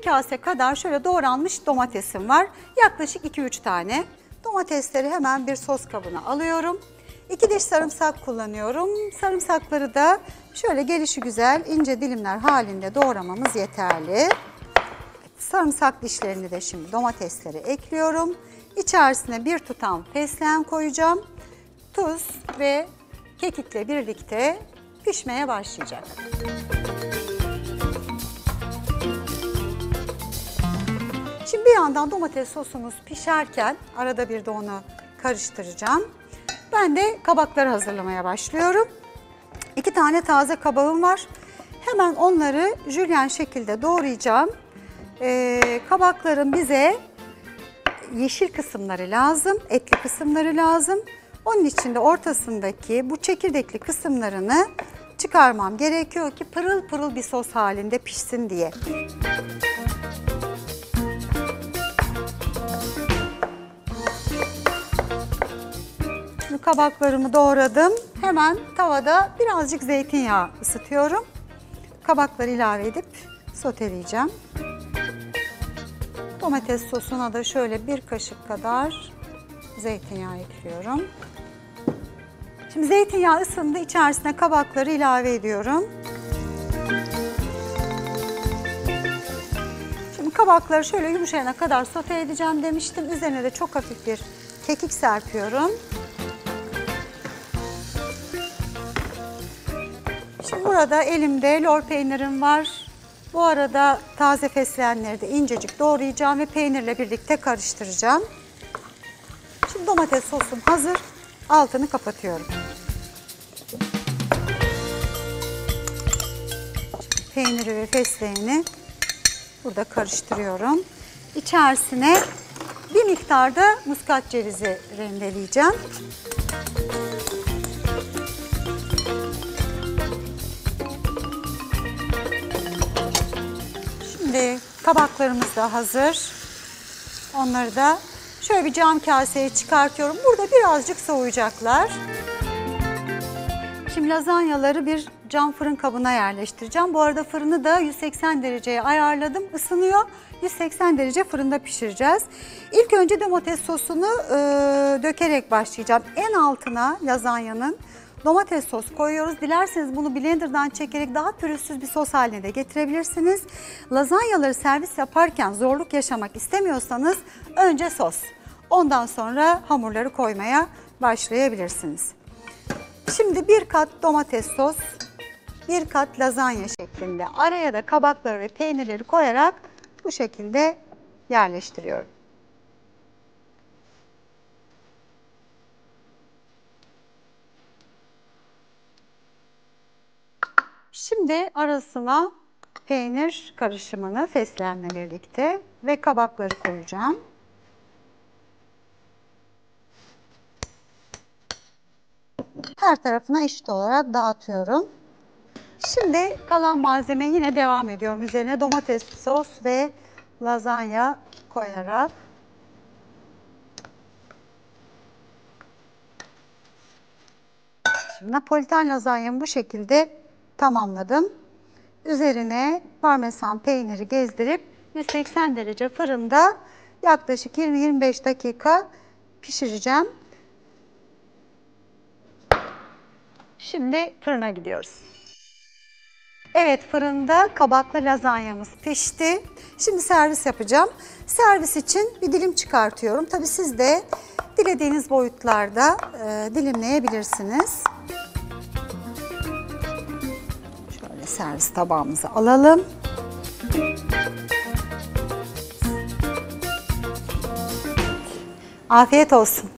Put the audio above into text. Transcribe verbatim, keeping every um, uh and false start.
bir kase kadar şöyle doğranmış domatesim var. Yaklaşık iki üç tane. Domatesleri hemen bir sos kabına alıyorum. iki diş sarımsak kullanıyorum. Sarımsakları da şöyle gelişigüzel ince dilimler halinde doğramamız yeterli. Sarımsak dişlerini de şimdi domatesleri ekliyorum. İçerisine bir tutam fesleğen koyacağım. Tuz ve kekikle birlikte pişmeye başlayacak. Şimdi bir yandan domates sosumuz pişerken arada bir de onu karıştıracağım. Ben de kabakları hazırlamaya başlıyorum. İki tane taze kabağım var. Hemen onları jülyen şekilde doğrayacağım. Ee, kabakların bize yeşil kısımları lazım, etli kısımları lazım. Onun için de ortasındaki bu çekirdekli kısımlarını çıkarmam gerekiyor ki pırıl pırıl bir sos halinde pişsin diye. Şimdi kabaklarımı doğradım. Hemen tavada birazcık zeytinyağı ısıtıyorum. Kabakları ilave edip soteleyeceğim. Domates sosuna da şöyle bir kaşık kadar zeytinyağı ekliyorum. Şimdi zeytinyağı ısındı, içerisine kabakları ilave ediyorum. Şimdi kabakları şöyle yumuşayana kadar sote edeceğim demiştim. Üzerine de çok hafif bir kekik serpiyorum. Şimdi burada elimde lor peynirim var. Bu arada taze fesleğenleri de incecik doğrayacağım ve peynirle birlikte karıştıracağım. Şimdi domates sosum hazır. Altını kapatıyorum. Peyniri ve fesleğeni burada karıştırıyorum. İçerisine bir miktar da muskat cevizi rendeleyeceğim. Şimdi kabaklarımız da hazır. Onları da şöyle bir cam kaseye çıkartıyorum. Burada birazcık soğuyacaklar. Şimdi lazanyaları bir cam fırın kabına yerleştireceğim. Bu arada fırını da yüz seksen dereceye ayarladım. Isınıyor. yüz seksen derece fırında pişireceğiz. İlk önce domates sosunu e, dökerek başlayacağım. En altına lazanyanın domates sos koyuyoruz. Dilerseniz bunu blenderdan çekerek daha pürüzsüz bir sos haline de getirebilirsiniz. Lazanyaları servis yaparken zorluk yaşamak istemiyorsanız önce sos. Ondan sonra hamurları koymaya başlayabilirsiniz. Şimdi bir kat domates sos, bir kat lazanya şeklinde araya da kabakları ve peynirleri koyarak bu şekilde yerleştiriyorum. Şimdi arasına peynir karışımını fesleğenle birlikte ve kabakları koyacağım. Her tarafına eşit olarak dağıtıyorum. Şimdi kalan malzeme yine devam ediyorum. Üzerine domates sos ve lazanya koyarak. Şimdi Napolitan lazanyamı bu şekilde tamamladım. Üzerine parmesan peyniri gezdirip yüz seksen derece fırında yaklaşık yirmi yirmi beş dakika pişireceğim. Şimdi fırına gidiyoruz. Evet, fırında kabaklı lazanyamız pişti. Şimdi servis yapacağım. Servis için bir dilim çıkartıyorum. Tabii siz de dilediğiniz boyutlarda e, dilimleyebilirsiniz. Şöyle servis tabağımızı alalım. Afiyet olsun.